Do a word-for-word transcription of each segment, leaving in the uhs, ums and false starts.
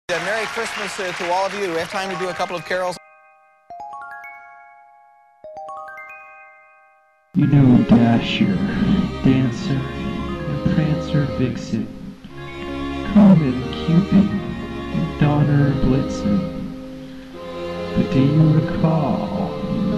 Uh, Merry Christmas uh, to all of you. Do we have time to do a couple of carols? You know Dasher, Dancer, and Prancer, Vixen, Comet, Cupid, and Donner, Blitzen. But do you recall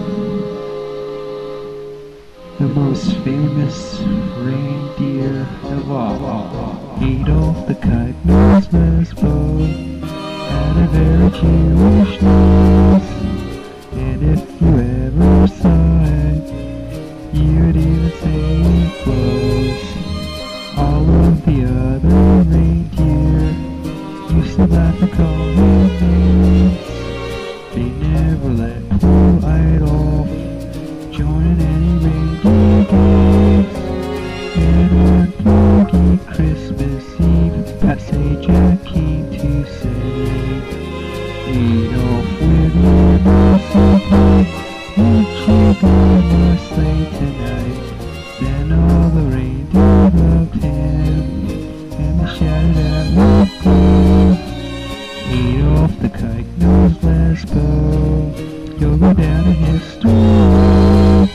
the most famous reindeer of all? Adolf the Kite-Nosed Lesbo had a very Jewish nose, and if you ever saw it, you'd even say it close. All of the other reindeer used to laugh and call him names. They never let poor Adolf join in any reindeer games. And on foggy Christmas Eve, Pat Sajak came to say, Adolf, with your mercy play, won't you go my sleigh tonight? Then all the reindeer loved him, and they shouted out with glee, Adolf the Kite-Nosed Lesbo, you'll go down in history.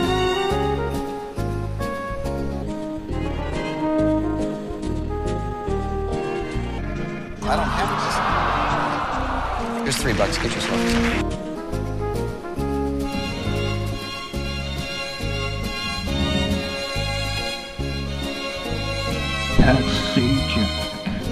I don't have this. Here's three bucks. Get yourself some. Pat Sajak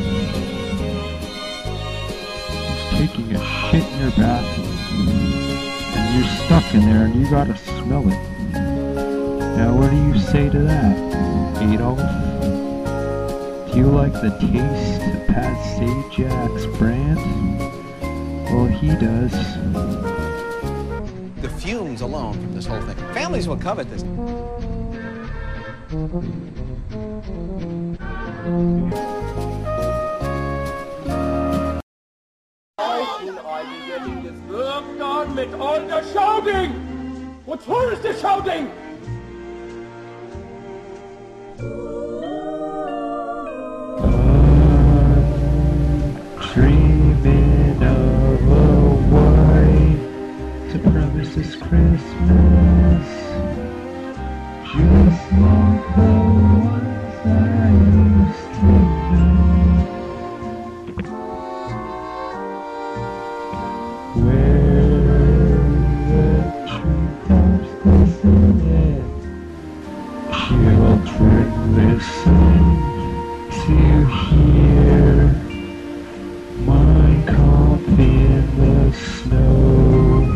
is taking a shit in your bathroom, and you're stuck in there and you gotta smell it. Now what do you say to that, Adolf? Do you like the taste of Pat Sajak's brand? Well, he does. The fumes alone from this whole thing. Families will covet this. Jetzt irgendwann mit all the shouting! Wozu ist das Shouting? Dreaming of a white supremacist Christmas, just like the ones I used to know, where the treetops glisten and children listen to hear Mein Kampf in the snow.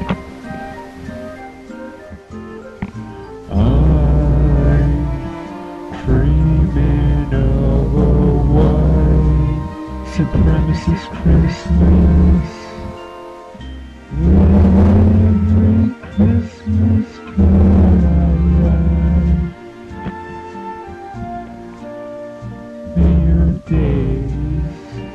I'm dreaming of a white supremacist Christmas. Every Christmas card I write, may your days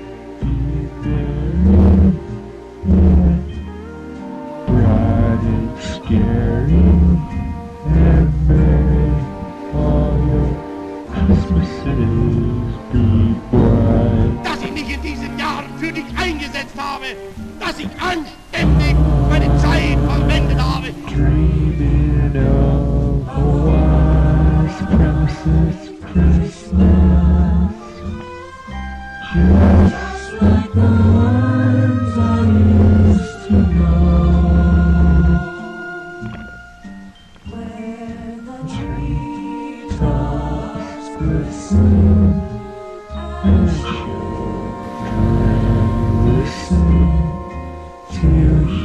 bright and scary, and may all your Christmases be bright. Dass ich mich in diesen Jahren für dich eingesetzt habe, dass ich anständig meine Zeit verwendet habe. Dreaming of a white supremacist Christmas, just like the ones I used to know, where the treetops glisten and children listen to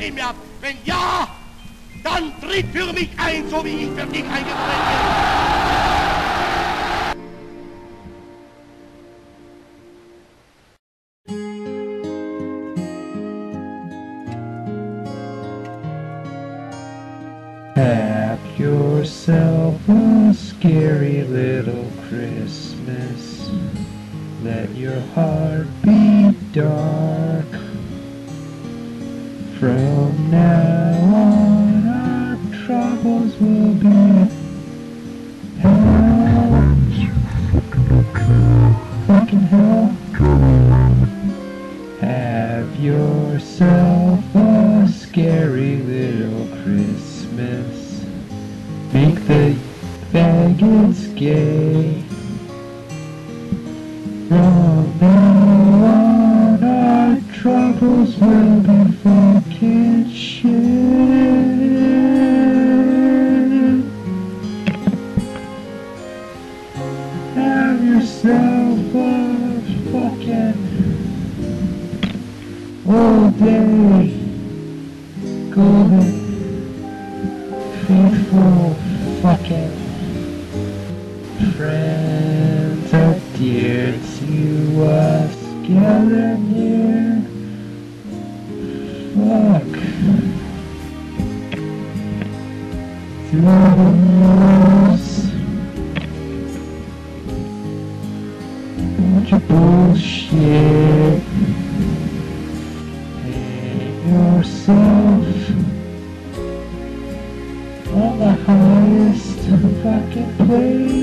ihn mir ab. Wenn ja, dann tritt für mich ein, so wie ich für dich eingetreten bin. Have yourself a scary little Christmas. Let your heart be dark. From now on, our troubles will be hell. Fucking hell. Have yourself a scary little Christmas. Make the faggots gay. From now on, our troubles will be fucking shit. Have yourself a fucking all day, golden, faithful, fucking friends are dear to us, gather near. Fuck through the years, bunch of bullshit. Yourself on the highest fucking place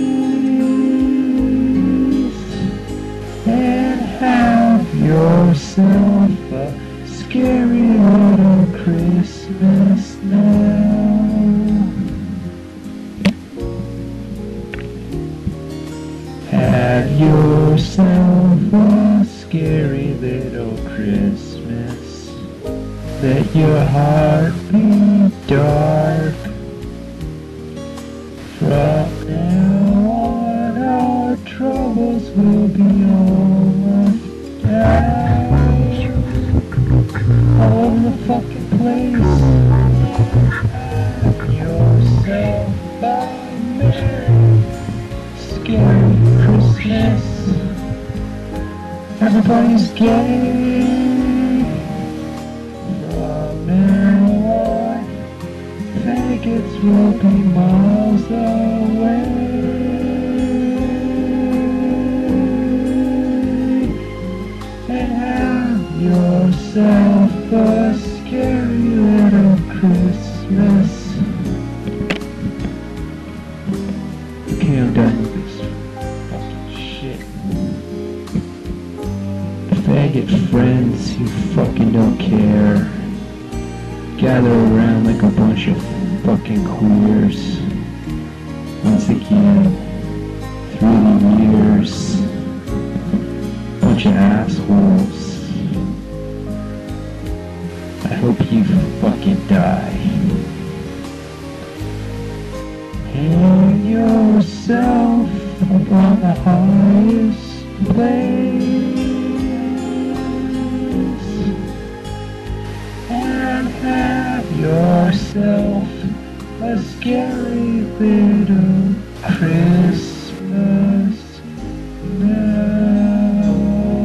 and have yourself a scary little Christmas now. Have yourself a scary little Christmas. Let your heart be dark. From now on, our troubles will be almost out. All over the fucking place. Have yourself a merry, scary Christmas. Everybody's gay. Faggots will be miles away. And have yourself a scary little Christmas. Okay, I'm done with this fucking shit. Faggot friends who fucking don't care gather around like a bunch of fucking queers. Once again, through the years, bunch of assholes. I hope you fucking die. Hang yourself up on the highest place. Have yourself a scary little Christmas now.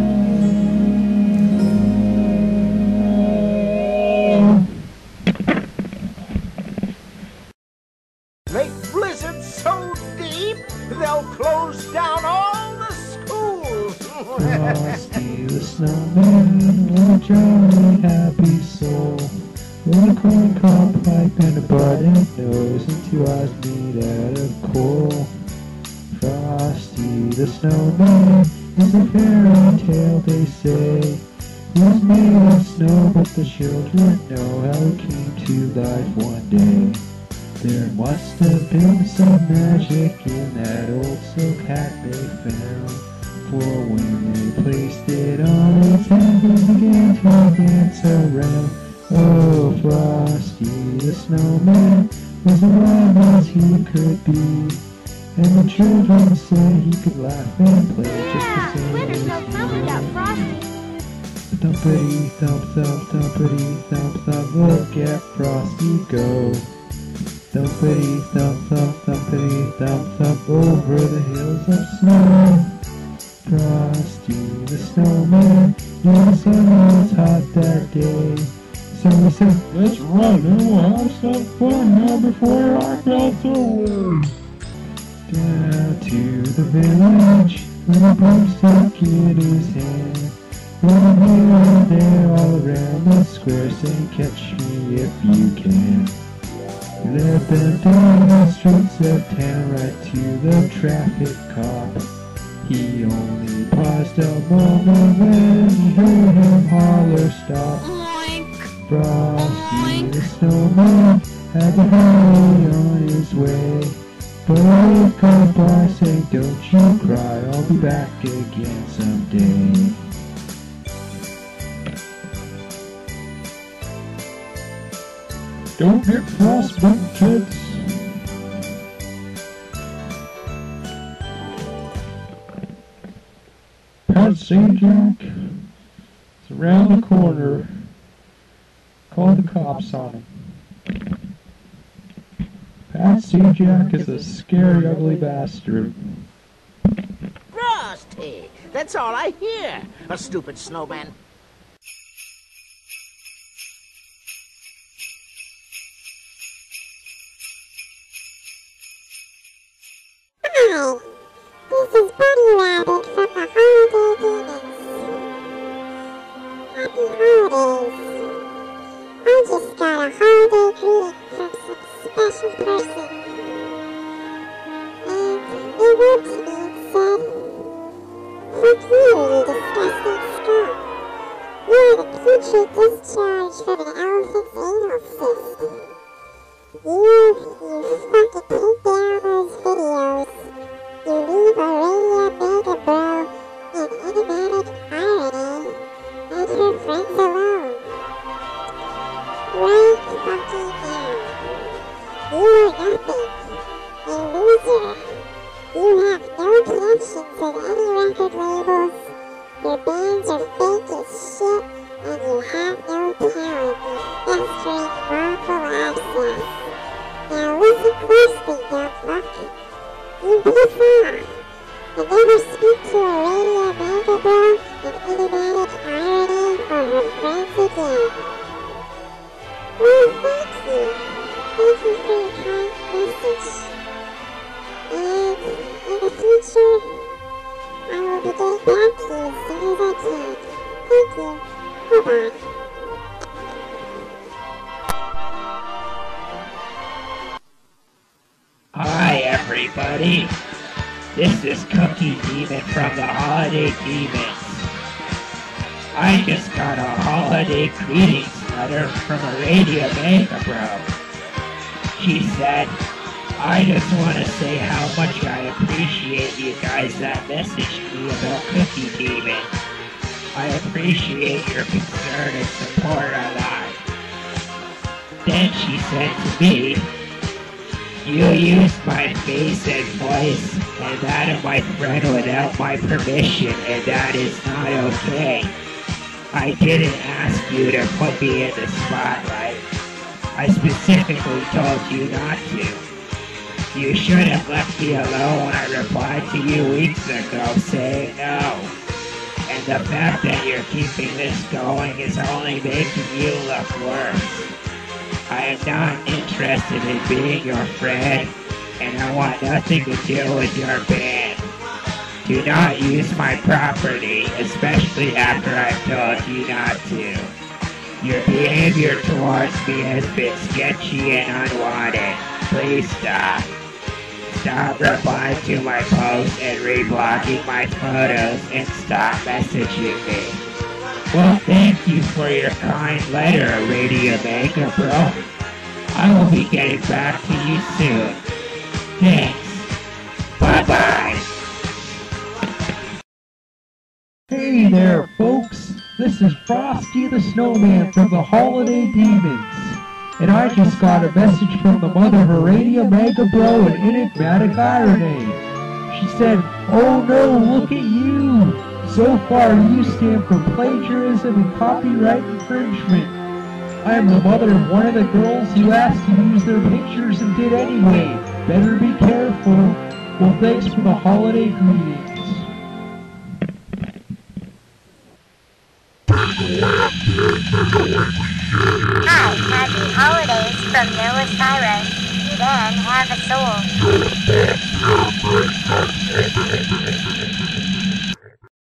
Make blizzards so deep, they'll close down all the schools. Frosty the snowman, what a jolly happy soul. With a corn cob pipe and a button nose and two eyes made out of coal. Frosty the snowman is a fairy tale, they say. He was made of snow, but the children know how it came to life one day. There must have been some magic in that old silk hat they found. For when they placed it on its head, it began to dance around. Oh, Frosty the snowman was as wild as he could be, and the children said he could laugh and play just the same Glitter as snow filled with that he. Frosty. But Thumpity thump thump thumpity thump thump, look at Frosty go. Thumpity thump thump thumpity thump thump, over the hills of snow. Frosty the snowman, the sun was hot that day. So we said, let's run and we'll have some fun now before our belts away. Down to the village, little Bump stuck in his hand. Running here and there all around the square, saying, catch me if you can. We led them down the streets of town, right to the traffic cop. He only paused a moment when he heard him holler, stop. Frosty the snowman had to hurry on his way. But I called by saying, don't you cry, I'll be back again someday. Don't get frostbitten, kids. Pat Sajak is around the corner. Call the cops on him. Pat Sajak is a scary, ugly bastard. Frosty! That's all I hear. A stupid snowman. Hi, this is Buddy Rabbit from the Holiday Demons. Happy holidays. I just got a holiday greeting from some special person. And they wrote to me and said, fuck you, you disgusting scum. You are the putrid discharge from an elephant's anal cyst. You, you fucking take down those videos. You leave a radio mega bro in enigmatic irony and her friends alone. Right fucking now. You are nothing. A loser. You have no connections with any record labels. Your bands are fake as shit, and you have no talent. Festering wrongful absence. Now listen closely, young fuck. You be far. And never speak to a radio mega bro in enigmatic irony or her friends again. Well, thank you. Thank you for your kind message. And in the future, I will be getting back to you as soon as I can. Thank you. Bye-bye. Hi everybody, this is Cookie Demon from the Holiday Demons. I just got a holiday greetings letter from a Radio Mega Bro. She said, I just want to say how much I appreciate you guys that messaged me about Cookie Demon. I appreciate your concern and support on that. Then she said to me, you used my face and voice and that of my friend without my permission, and that is not okay. I didn't ask you to put me in the spotlight. I specifically told you not to. You should have left me alone when I replied to you weeks ago saying no. And the fact that you're keeping this going is only making you look worse. I am not interested in being your friend, and I want nothing to do with your band. Do not use my property, especially after I've told you not to. Your behavior towards me has been sketchy and unwanted. Please stop. Stop replying to my posts and reblocking my photos, and stop messaging me. Well, thank you for your kind letter, Radio Mega Bro. I will be getting back to you soon. Thanks. Bye-bye. Hey there, folks. This is Frosty the Snowman from the Holiday Demons. And I just got a message from the mother of Radio Mega Bro in enigmatic irony. She said, oh no, look at you. So far, you stand for plagiarism and copyright infringement. I am the mother of one of the girls you asked to use their pictures and did anyway. Better be careful. Well, thanks for the holiday greetings. Hi, happy holidays from Noah Cyrus. Dan, have a soul.